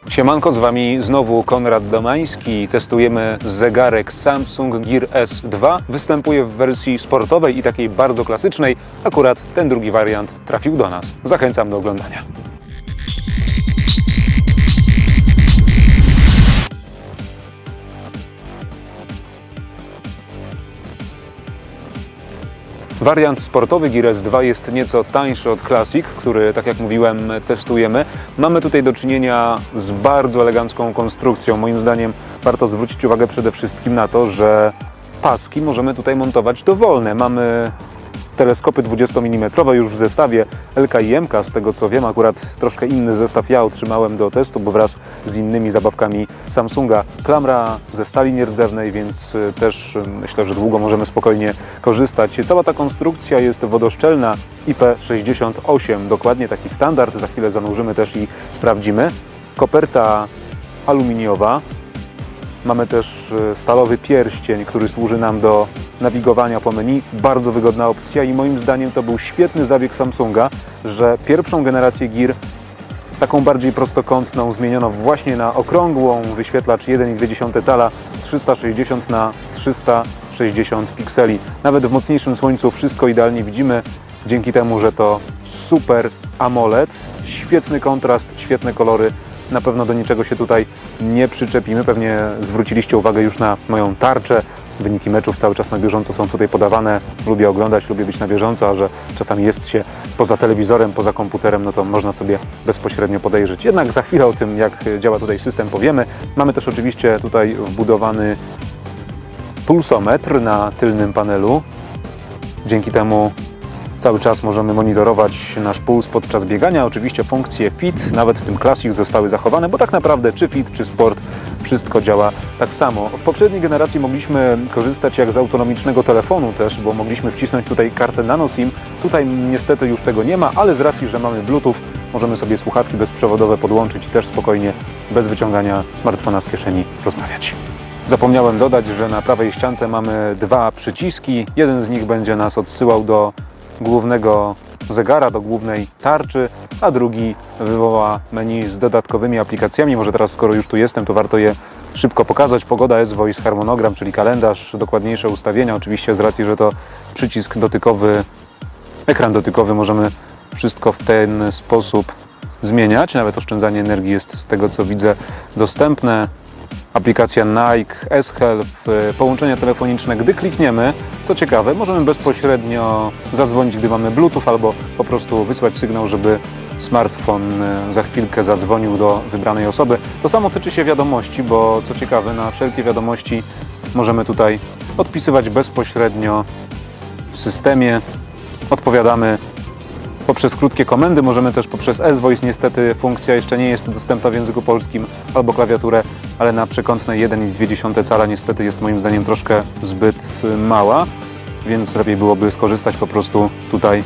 Siemanko, z Wami znowu Konrad Domański. Testujemy zegarek Samsung Gear S2. Występuje w wersji sportowej i takiej bardzo klasycznej. Akurat ten drugi wariant trafił do nas. Zachęcam do oglądania. Wariant sportowy Gear S2 jest nieco tańszy od Classic, który, tak jak mówiłem, testujemy. Mamy tutaj do czynienia z bardzo elegancką konstrukcją. Moim zdaniem warto zwrócić uwagę przede wszystkim na to, że paski możemy tutaj montować dowolne. Mamy teleskopy 20 mm już w zestawie LK i MK, z tego co wiem, akurat troszkę inny zestaw ja otrzymałem do testu, bo wraz z innymi zabawkami Samsunga. Klamra ze stali nierdzewnej, więc też myślę, że długo możemy spokojnie korzystać. Cała ta konstrukcja jest wodoszczelna, IP68, dokładnie taki standard, za chwilę zanurzymy też i sprawdzimy. Koperta aluminiowa. Mamy też stalowy pierścień, który służy nam do nawigowania po menu. Bardzo wygodna opcja i moim zdaniem to był świetny zabieg Samsunga, że pierwszą generację Gear, taką bardziej prostokątną, zmieniono właśnie na okrągłą, wyświetlacz 1,2 cala, 360 na 360 pikseli. Nawet w mocniejszym słońcu wszystko idealnie widzimy, dzięki temu, że to super AMOLED, świetny kontrast, świetne kolory. Na pewno do niczego się tutaj nie przyczepimy. Pewnie zwróciliście uwagę już na moją tarczę. Wyniki meczów cały czas na bieżąco są tutaj podawane. Lubię oglądać, lubię być na bieżąco, a że czasami jest się poza telewizorem, poza komputerem, no to można sobie bezpośrednio podejrzeć. Jednak za chwilę o tym, jak działa tutaj system, powiemy. Mamy też oczywiście tutaj wbudowany pulsometr na tylnym panelu. Dzięki temu cały czas możemy monitorować nasz puls podczas biegania. Oczywiście funkcje Fit, nawet w tym Classic, zostały zachowane, bo tak naprawdę czy Fit, czy Sport, wszystko działa tak samo. W poprzedniej generacji mogliśmy korzystać jak z autonomicznego telefonu też, bo mogliśmy wcisnąć tutaj kartę Nano SIM. Tutaj niestety już tego nie ma, ale z racji, że mamy Bluetooth, możemy sobie słuchawki bezprzewodowe podłączyć i też spokojnie, bez wyciągania smartfona z kieszeni, rozmawiać. Zapomniałem dodać, że na prawej ściance mamy dwa przyciski. Jeden z nich będzie nas odsyłał do głównego zegara, do głównej tarczy, a drugi wywoła menu z dodatkowymi aplikacjami. Może teraz, skoro już tu jestem, to warto je szybko pokazać. Pogoda, S-Voice, harmonogram, czyli kalendarz, dokładniejsze ustawienia. Oczywiście z racji, że to przycisk dotykowy, ekran dotykowy, możemy wszystko w ten sposób zmieniać. Nawet oszczędzanie energii jest, z tego co widzę, dostępne. Aplikacja Nike, S-Health, połączenia telefoniczne. Gdy klikniemy, co ciekawe, możemy bezpośrednio zadzwonić, gdy mamy Bluetooth, albo po prostu wysłać sygnał, żeby smartfon za chwilkę zadzwonił do wybranej osoby. To samo tyczy się wiadomości, bo co ciekawe, na wszelkie wiadomości możemy tutaj odpisywać bezpośrednio w systemie. Odpowiadamy poprzez krótkie komendy, możemy też poprzez S-Voice. Niestety funkcja jeszcze nie jest dostępna w języku polskim, albo klawiaturę, ale na przekątnej 1,2 cala niestety jest moim zdaniem troszkę zbyt mała, więc lepiej byłoby skorzystać po prostu tutaj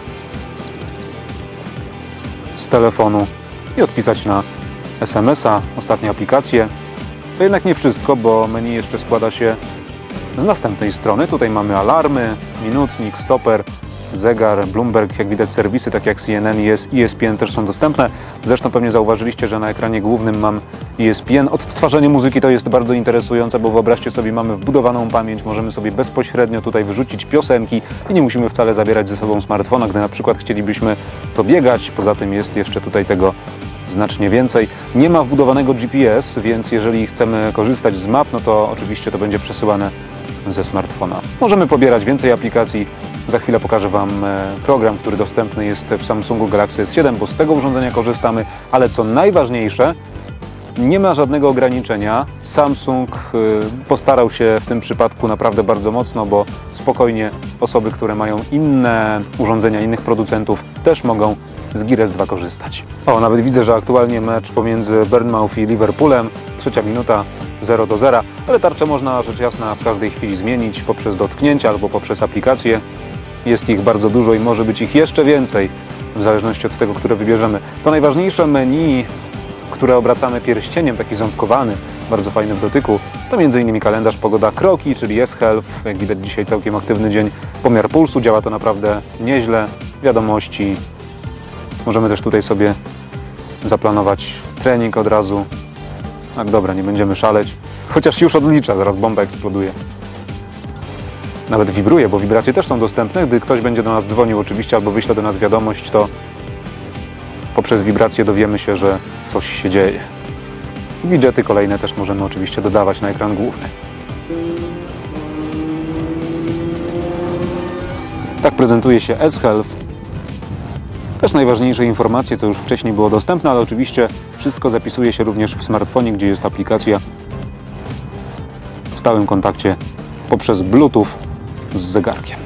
z telefonu i odpisać na SMS-a, ostatnie aplikacje. To jednak nie wszystko, bo menu jeszcze składa się z następnej strony. Tutaj mamy alarmy, minutnik, stoper, zegar, Bloomberg, jak widać serwisy takie jak CNN i ESPN też są dostępne. Zresztą pewnie zauważyliście, że na ekranie głównym mam ESPN. Odtwarzanie muzyki to jest bardzo interesujące, bo wyobraźcie sobie, mamy wbudowaną pamięć, możemy sobie bezpośrednio tutaj wyrzucić piosenki i nie musimy wcale zabierać ze sobą smartfona, gdy na przykład chcielibyśmy pobiegać. Poza tym jest jeszcze tutaj tego znacznie więcej. Nie ma wbudowanego GPS, więc jeżeli chcemy korzystać z map, no to oczywiście to będzie przesyłane ze smartfona. Możemy pobierać więcej aplikacji. Za chwilę pokażę Wam program, który dostępny jest w Samsungu Galaxy S7, bo z tego urządzenia korzystamy, ale co najważniejsze, nie ma żadnego ograniczenia. Samsung postarał się w tym przypadku naprawdę bardzo mocno, bo spokojnie osoby, które mają inne urządzenia, innych producentów, też mogą z Gear S2 korzystać. O, nawet widzę, że aktualnie mecz pomiędzy Bournemouth i Liverpoolem, 3. minuta, 0:0, ale tarczę można rzecz jasna w każdej chwili zmienić poprzez dotknięcia albo poprzez aplikacje. Jest ich bardzo dużo i może być ich jeszcze więcej, w zależności od tego, które wybierzemy. To najważniejsze menu, które obracamy pierścieniem, taki ząbkowany, bardzo fajny w dotyku, to m.in. kalendarz, pogoda, kroki, czyli S-Health, jak widać dzisiaj całkiem aktywny dzień, pomiar pulsu, działa to naprawdę nieźle, wiadomości. Możemy też tutaj sobie zaplanować trening od razu. Tak, dobra, nie będziemy szaleć. Chociaż już odlicza, zaraz bomba eksploduje. Nawet wibruje, bo wibracje też są dostępne. Gdy ktoś będzie do nas dzwonił oczywiście albo wyśle do nas wiadomość, to poprzez wibracje dowiemy się, że coś się dzieje. Widgety kolejne też możemy oczywiście dodawać na ekran główny. Tak prezentuje się S-Health. Też najważniejsze informacje, co już wcześniej było dostępne, ale oczywiście wszystko zapisuje się również w smartfonie, gdzie jest aplikacja w stałym kontakcie poprzez Bluetooth z zegarkiem.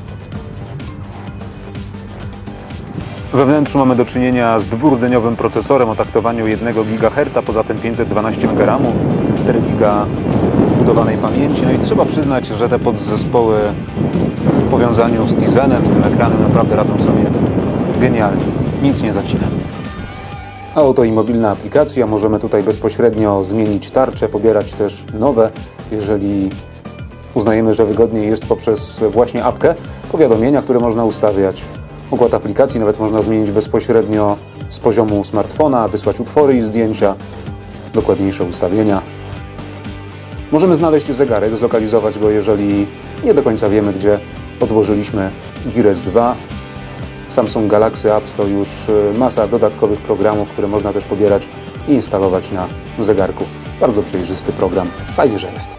We wnętrzu mamy do czynienia z dwurodzeniowym procesorem o taktowaniu 1 GHz, poza tym 512 MB, 4 GB budowanej pamięci. No i trzeba przyznać, że te podzespoły w powiązaniu z Tizenem, z tym ekranem naprawdę radzą sobie genialnie. Nic nie zacina. Auto i mobilna aplikacja. Możemy tutaj bezpośrednio zmienić tarcze, pobierać też nowe, jeżeli uznajemy, że wygodniej jest poprzez właśnie apkę. Powiadomienia, które można ustawiać. Układ aplikacji nawet można zmienić bezpośrednio z poziomu smartfona, wysłać utwory i zdjęcia, dokładniejsze ustawienia. Możemy znaleźć zegarek, zlokalizować go, jeżeli nie do końca wiemy, gdzie odłożyliśmy Gear S2. Samsung Galaxy Apps to już masa dodatkowych programów, które można też pobierać i instalować na zegarku. Bardzo przejrzysty program, fajnie, że jest.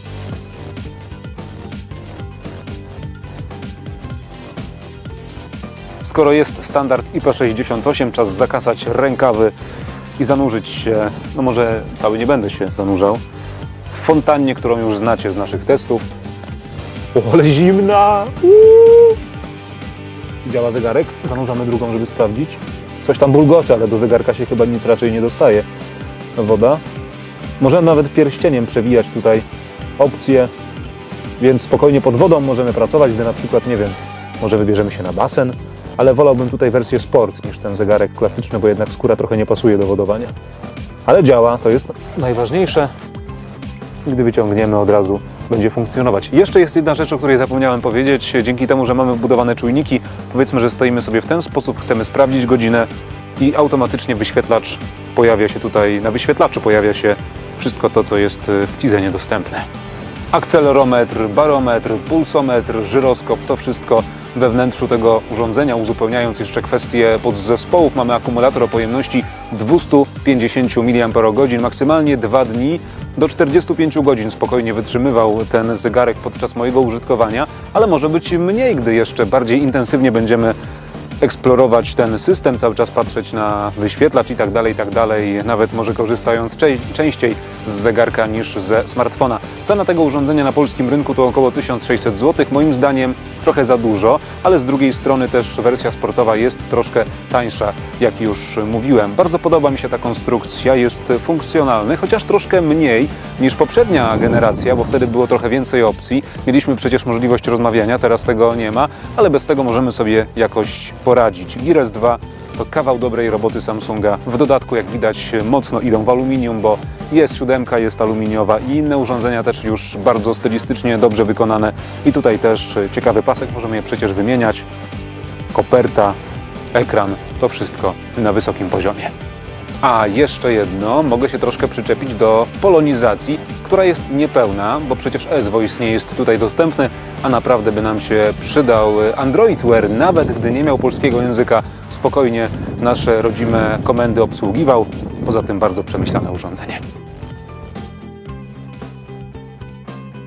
Skoro jest standard IP68, czas zakasać rękawy i zanurzyć się, no może cały nie będę się zanurzał, w fontannie, którą już znacie z naszych testów. O, ale zimna! Działa zegarek, zanurzamy drugą, żeby sprawdzić. Coś tam bulgocze, ale do zegarka się chyba nic raczej nie dostaje. Woda. Możemy nawet pierścieniem przewijać tutaj opcje, więc spokojnie pod wodą możemy pracować, gdy na przykład, nie wiem, może wybierzemy się na basen, ale wolałbym tutaj wersję sport niż ten zegarek klasyczny, bo jednak skóra trochę nie pasuje do wodowania. Ale działa, to jest najważniejsze. Gdy wyciągniemy, od razu będzie funkcjonować. Jeszcze jest jedna rzecz, o której zapomniałem powiedzieć. Dzięki temu, że mamy wbudowane czujniki, powiedzmy, że stoimy sobie w ten sposób, chcemy sprawdzić godzinę i automatycznie wyświetlacz pojawia się tutaj, na wyświetlaczu pojawia się wszystko to, co jest w Tizenie dostępne. Akcelerometr, barometr, pulsometr, żyroskop, to wszystko we wnętrzu tego urządzenia. Uzupełniając jeszcze kwestię podzespołów, mamy akumulator o pojemności 250 mAh, maksymalnie 2 dni. Do 45 godzin spokojnie wytrzymywał ten zegarek podczas mojego użytkowania, ale może być mniej, gdy jeszcze bardziej intensywnie będziemy eksplorować ten system, cały czas patrzeć na wyświetlacz i tak dalej, nawet może korzystając częściej z zegarka niż ze smartfona. Cena tego urządzenia na polskim rynku to około 1600 zł, moim zdaniem trochę za dużo, ale z drugiej strony też wersja sportowa jest troszkę tańsza, jak już mówiłem. Bardzo podoba mi się ta konstrukcja, jest funkcjonalny, chociaż troszkę mniej niż poprzednia generacja, bo wtedy było trochę więcej opcji. Mieliśmy przecież możliwość rozmawiania, teraz tego nie ma, ale bez tego możemy sobie jakoś poradzić. Gear S2 to kawał dobrej roboty Samsunga. W dodatku, jak widać, mocno idą w aluminium, bo jest 7, jest aluminiowa i inne urządzenia też już bardzo stylistycznie dobrze wykonane. I tutaj też ciekawy pasek, możemy je przecież wymieniać. Koperta, ekran, to wszystko na wysokim poziomie. A jeszcze jedno, mogę się troszkę przyczepić do polonizacji, która jest niepełna, bo przecież S-Voice nie jest tutaj dostępny, a naprawdę by nam się przydał Android Wear, nawet gdy nie miał polskiego języka, spokojnie nasze rodzime komendy obsługiwał. Poza tym bardzo przemyślane urządzenie.